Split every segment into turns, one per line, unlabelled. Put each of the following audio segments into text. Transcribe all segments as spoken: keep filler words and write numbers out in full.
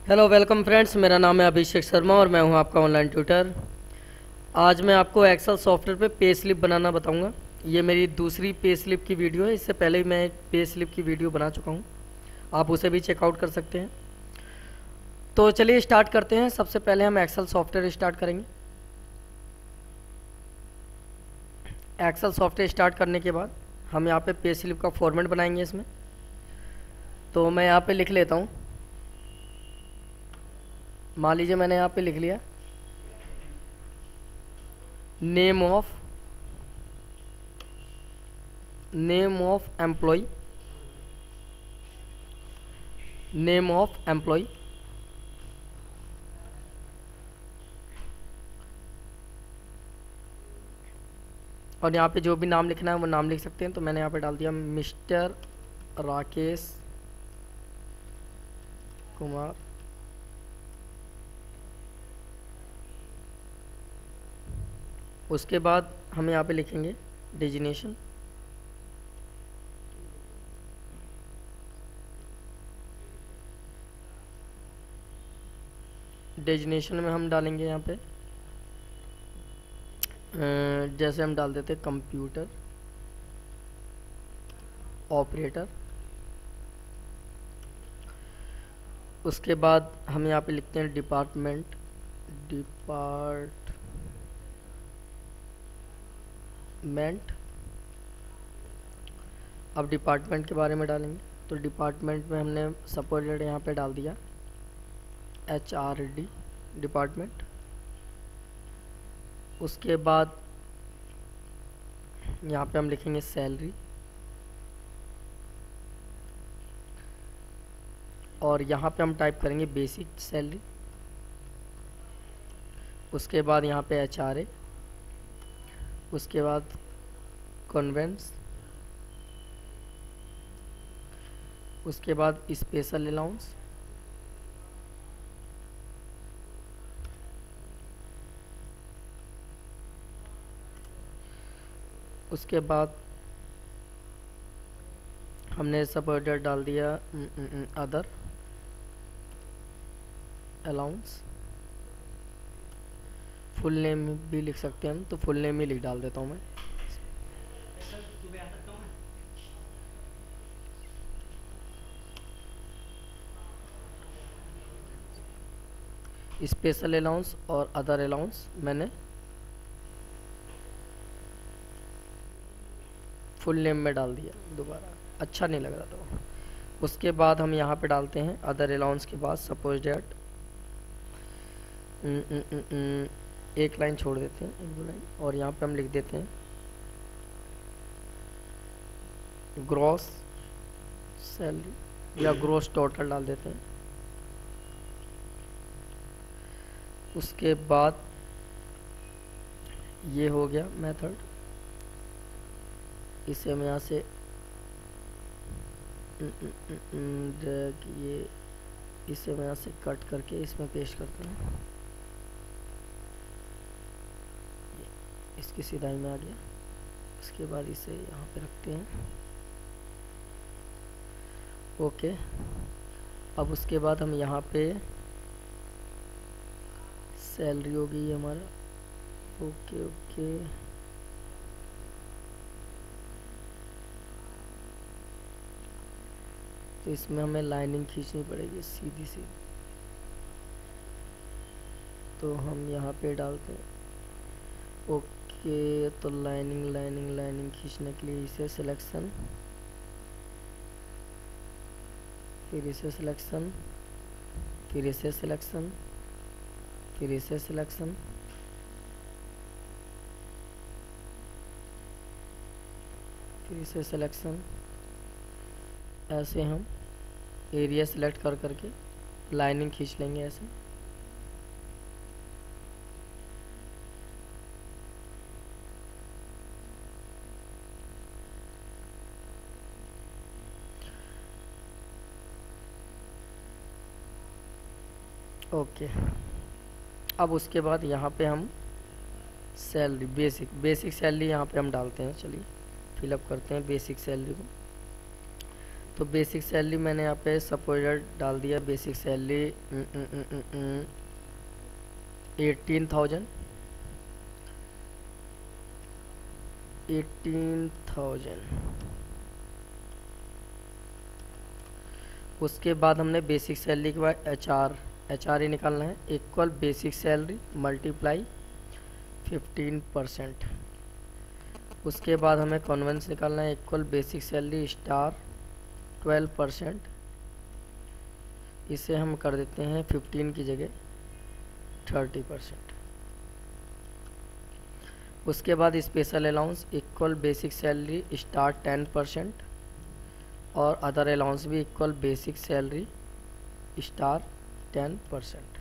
Hello welcome friends, मेरा नाम है अभिषेक शर्मा और मैं हूं आपका ऑनलाइन ट्यूटर। आज मैं आपको एक्सेल सॉफ्टवेयर पे पे स्लिप बनाना बताऊंगा। ये मेरी दूसरी पे स्लिप की वीडियो है। इससे पहले भी मैं एक पे स्लिप की वीडियो बना चुका हूं, आप उसे भी चेकआउट कर सकते हैं। तो चलिए स्टार्ट करते हैं। सबसे पहले हम एक्सेल सॉफ्टवेयर स्टार्ट करेंगे। एक्सेल सॉफ्टवेयर स्टार्ट करने के बाद हम यहाँ पे पे स्लिप का फॉर्मेट बनाएंगे इसमें। तो मैं यहाँ पे लिख लेता हूँ। मान लीजिए मैंने यहाँ पे लिख लिया name of name of employee name of employee और यहाँ पे जो भी नाम लिखना है वो नाम लिख सकते हैं। तो मैंने यहाँ पे डाल दिया मिस्टर राकेश कुमार। उसके बाद हम यहाँ पे लिखेंगे डिजिग्नेशन। डेजिग्नेशन में हम डालेंगे यहाँ पे जैसे हम डाल देते कंप्यूटर ऑपरेटर। उसके बाद हम यहाँ पे लिखते हैं डिपार्टमेंट डिपार्टमेंट अब डिपार्टमेंट के बारे में डालेंगे। तो डिपार्टमेंट में हमने सपोर्टेड यहाँ पे डाल दिया एच आर डी डिपार्टमेंट। उसके बाद यहाँ पे हम लिखेंगे सैलरी और यहाँ पे हम टाइप करेंगे बेसिक सैलरी। उसके बाद यहाँ पे एच आर ए। उसके बाद कॉन्वेंस। उसके बाद स्पेशल अलाउंस। उसके बाद हमने सपोर्टेड डाल दिया अदर अलाउंस। फुल नेम भी लिख सकते हैं हम, तो फुल नेम ही लिख डाल देता हूँ मैं। स्पेशल अलाउंस और अदर अलाउंस मैंने फुल नेम में डाल दिया, दोबारा अच्छा नहीं लग रहा था। उसके बाद हम यहाँ पे डालते हैं अदर अलाउंस के बाद सपोज डेट एक लाइन छोड़ देते हैं, एक दो लाइन, और यहाँ पे हम लिख देते हैं ग्रॉस सैलरी या ग्रॉस टोटल डाल देते हैं। उसके बाद ये हो गया मेथड। इसे हम यहाँ से ये इसे हम यहाँ से कट करके इसमें पेस्ट करते हैं। इसकी सीधाई में आ गया। उसके बाद इसे यहाँ पे रखते हैं। ओके, अब उसके बाद हम यहाँ पे सैलरी हो गई हमारा। ओके ओके तो इसमें हमें लाइनिंग खींचनी पड़ेगी सीधी सी। तो हम यहाँ पे डालते हैं ओके। तो लाइनिंग लाइनिंग लाइनिंग खींचने के लिए इसे सिलेक्शन, फिर इसे सिलेक्शन, फिर इसे सिलेक्शन, फिर इसे सिलेक्शन, फिर इसे सिलेक्शन। ऐसे हम एरिया सेलेक्ट कर करके लाइनिंग खींच लेंगे ऐसे। ओके, अब उसके बाद यहाँ पे हम सैलरी बेसिक बेसिक सैलरी यहाँ पे हम डालते हैं। चलिए फिलअप करते हैं बेसिक सैलरी को। तो बेसिक सैलरी मैंने यहाँ पे सपोज डाल दिया, basic salary eighteen thousand eighteen thousand. उसके बाद हमने बेसिक सैलरी के बाद एच आर एच आर ही निकालना है, equal basic salary multiply fifteen percent. उसके बाद हमें कॉन्वेंस निकालना है, equal basic salary star twelve percent. इसे हम कर देते हैं फिफ्टीन की जगह थर्टी परसेंट। उसके बाद special allowance equal basic salary star ten percent और अदर अलाउंस भी equal basic salary star ten percent.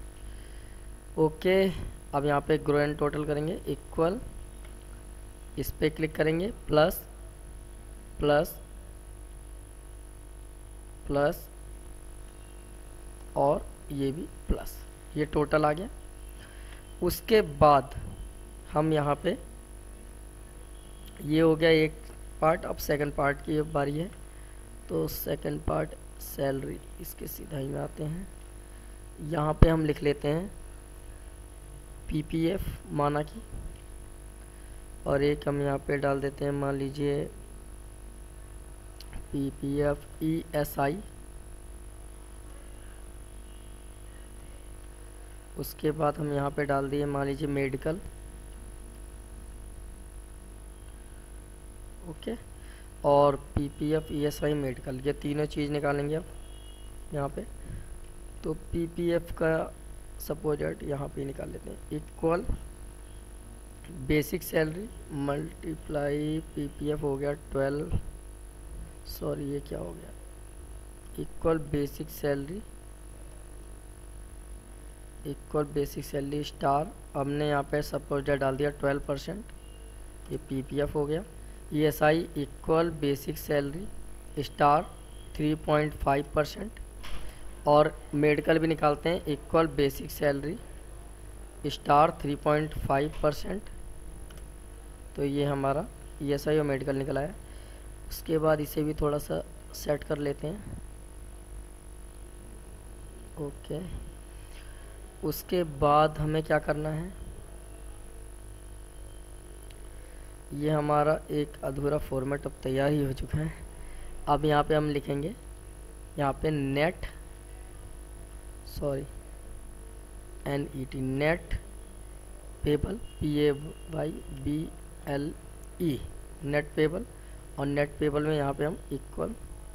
Okay, अब यहाँ पे ग्रो एंड टोटल करेंगे, इक्वल इस पे क्लिक करेंगे, प्लस प्लस प्लस और ये भी प्लस, ये टोटल आ गया। उसके बाद हम यहाँ पे ये हो गया एक पार्ट। अब सेकंड पार्ट की बारी है, तो सेकंड पार्ट सैलरी, इसके सीधा ही में आते हैं। यहाँ पे हम लिख लेते हैं पीपीएफ माना की, और एक हम यहाँ पे डाल देते हैं, मान लीजिए पीपीएफ ईएसआई। उसके बाद हम यहाँ पे डाल दिए मान लीजिए मेडिकल। ओके, और पीपीएफ ईएसआई मेडिकल, ये तीनों चीज़ निकालेंगे अब यहाँ पे। तो पीपीएफ का सपोजेट यहाँ पे निकाल लेते हैं, equal basic salary multiply PPF हो गया ट्वेल्व, सॉरी ये क्या हो गया, equal basic salary equal basic salary star, हमने यहाँ पे सपोज डाल दिया ट्वेल्व परसेंट, ये पीपीएफ हो गया। ESI equal basic salary star three point five percent, और मेडिकल भी निकालते हैं, equal basic salary star three point five percent. तो ये हमारा ईएसआई और मेडिकल निकला है। उसके बाद इसे भी थोड़ा सा सेट कर लेते हैं। ओके, उसके बाद हमें क्या करना है, ये हमारा एक अधूरा फॉर्मेट अब तैयार ही हो चुका है। अब यहाँ पे हम लिखेंगे, यहाँ पे net sorry N E T net payable, P A Y B L E net payable, और नेट पेबल में यहाँ पे हम इक्वल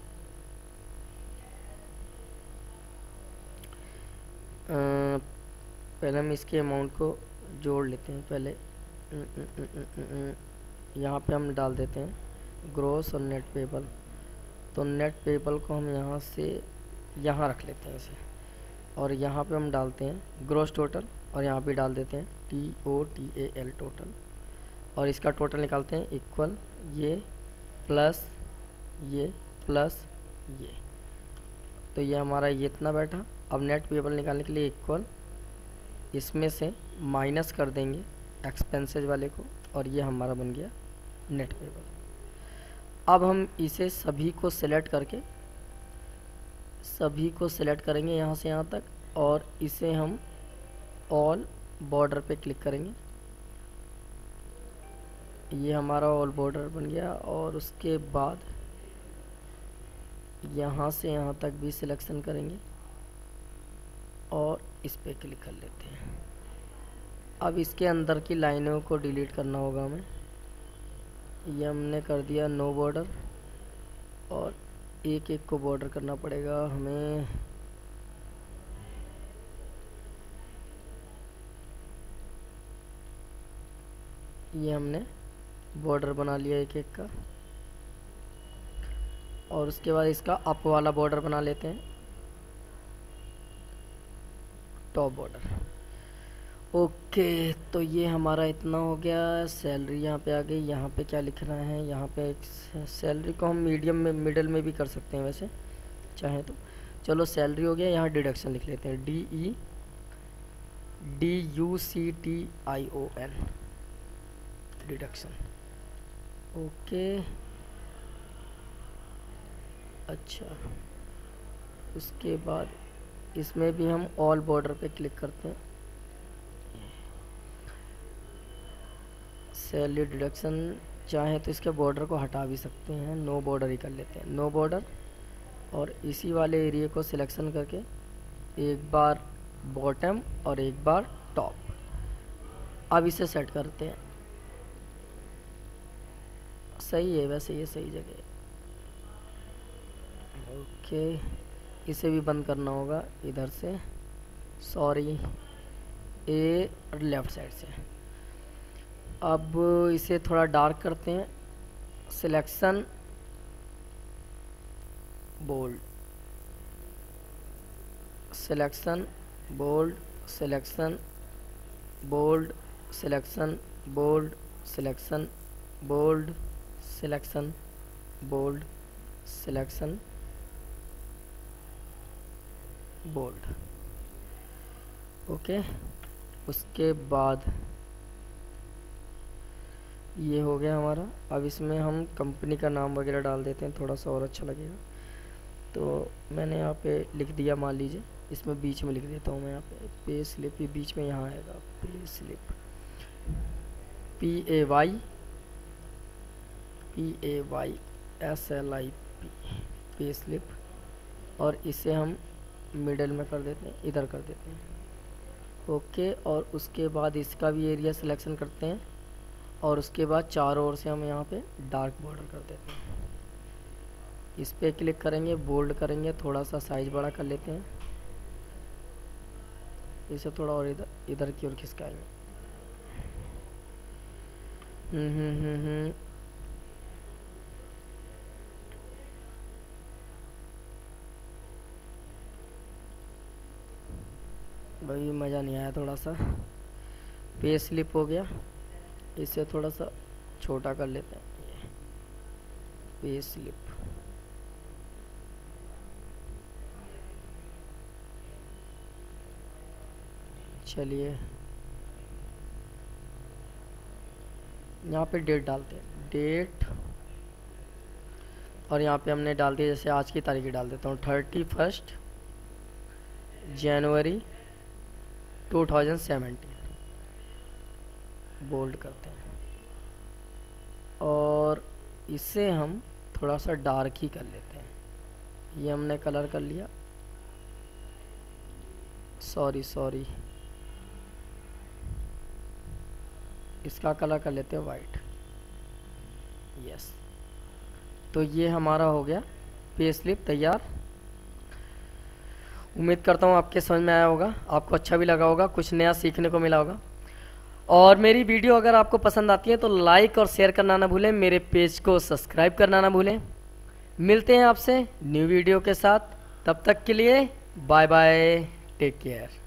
पहले हम इसके अमाउंट को जोड़ लेते हैं। पहले यहाँ पे हम डाल देते हैं ग्रोस और नेट पेबल। तो नेट पेबल को हम यहाँ से यहाँ रख लेते हैं इसे, और यहाँ पे हम डालते हैं ग्रोस टोटल, और यहाँ पे डाल देते हैं T O T A L total, और इसका टोटल निकालते हैं इक्वल ये प्लस ये प्लस ये। तो ये हमारा ये इतना बैठा। अब नेट पेबल निकालने के लिए इक्वल इसमें से माइनस कर देंगे एक्सपेंसेस वाले को, और ये हमारा बन गया नेट पेबल। अब हम इसे सभी को सिलेक्ट करके सभी को सिलेक्ट करेंगे यहाँ से यहाँ तक, और इसे हम ऑल बॉर्डर पे क्लिक करेंगे। ये हमारा ऑल बॉर्डर बन गया, और उसके बाद यहाँ से यहाँ तक भी सिलेक्शन करेंगे और इस पे क्लिक कर लेते हैं। अब इसके अंदर की लाइनों को डिलीट करना होगा हमें। ये हमने कर दिया नो बॉर्डर, और एक एक को बॉर्डर करना पड़ेगा हमें। ये हमने बॉर्डर बना लिया एक एक का, और उसके बाद इसका अप वाला बॉर्डर बना लेते हैं, टॉप बॉर्डर। ओके, तो ये हमारा इतना हो गया। सैलरी यहाँ पे आ गई। यहाँ पे क्या लिखना है, यहाँ पे एक सैलरी को हम मीडियम में मिडल में भी कर सकते हैं वैसे चाहे तो। चलो सैलरी हो गया। यहाँ डिडक्शन लिख लेते हैं, D E D U C T I O N deduction. Okay, अच्छा, उसके बाद इसमें भी हम ऑल बॉर्डर पे क्लिक करते हैं। सैलरी डिडक्शन चाहे तो इसके बॉर्डर को हटा भी सकते हैं, नो बॉर्डर ही कर लेते हैं, नो बॉर्डर। और इसी वाले एरिया को सिलेक्शन करके एक बार बॉटम और एक बार टॉप, अब इसे सेट करते हैं। सही है, वैसे ये सही जगह है। ओके, इसे भी बंद करना होगा इधर से, सॉरी, ए लेफ्ट साइड से। अब इसे थोड़ा डार्क करते हैं, selection bold, selection bold, selection bold, selection bold, selection bold, selection bold, selection bold. Okay, उसके बाद ये हो गया हमारा। अब इसमें हम कंपनी का नाम वगैरह डाल देते हैं, थोड़ा सा और अच्छा लगेगा। तो मैंने यहाँ पे लिख दिया, मान लीजिए इसमें बीच में लिख देता हूँ मैं, यहाँ पे पे स्लिप, ये बीच में यहाँ आएगा pay slip, P A Y, P A Y S L I P, pay slip. और इसे हम मिडल में कर देते हैं, इधर कर देते हैं। ओके, और उसके बाद इसका भी एरिया सिलेक्शन करते हैं, और उसके बाद चारों ओर से हम यहाँ पे डार्क बॉर्डर कर देते हैं। इस पे क्लिक करेंगे, बोल्ड करेंगे, थोड़ा सा साइज बड़ा कर लेते हैं, इसे थोड़ा और इधर इधर की ओर खिसकाएंगे। हम्म हम्म हम्म हम्म भाई मज़ा नहीं आया, थोड़ा सा पे स्लिप हो गया, इसे थोड़ा सा छोटा कर लेते हैं, ये पे स्लिप। चलिए यहाँ पे डेट डालते हैं, डेट, और यहाँ पे हमने डाल दिया, जैसे आज की तारीख डाल देता हूँ, thirty first January two thousand seventeen, bold करते हैं। और इसे हम थोड़ा सा डार्क ही कर लेते हैं, ये हमने कलर कर लिया, सॉरी सॉरी इसका कलर कर लेते हैं वाइट, यस। तो ये हमारा हो गया पे स्लिप तैयार। उम्मीद करता हूँ आपके समझ में आया होगा, आपको अच्छा भी लगा होगा, कुछ नया सीखने को मिला होगा। और मेरी वीडियो अगर आपको पसंद आती है तो लाइक और शेयर करना ना भूलें, मेरे पेज को सब्सक्राइब करना ना भूलें। मिलते हैं आपसे न्यू वीडियो के साथ, तब तक के लिए बाय बाय, टेक केयर।